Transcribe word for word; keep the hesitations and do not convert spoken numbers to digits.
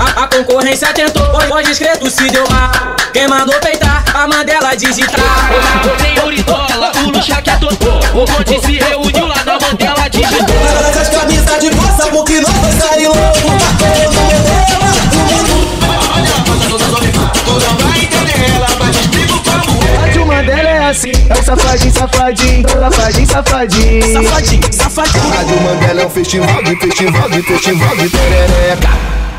A, a concorrência tentou, foi discreto se deu mal. Quem mandou peitar, a Mandela digital. Tem Euridola, o Luxa que é totô. O bonde se reuniu lá na Mandela digital. Essas camisas de força, o que não vai sair louco. Mandela é assim, é o safadinho, safadinho, safadinho, safadinho, safadinho, safadinho. Rádio Mandela é um festival de festival de festival de perereca.